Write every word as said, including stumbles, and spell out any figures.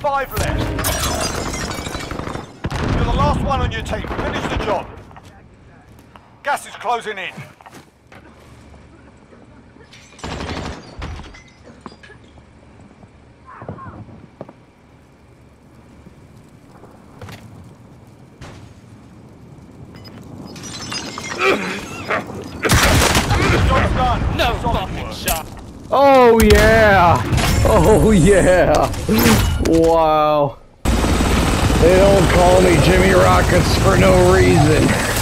five left. You're the last one on your team. Finish the job. Gas is closing in. Job's done. No Solid fucking work. shot. Oh yeah! Oh yeah! Wow. They don't call me Jimmy Rockets for no reason.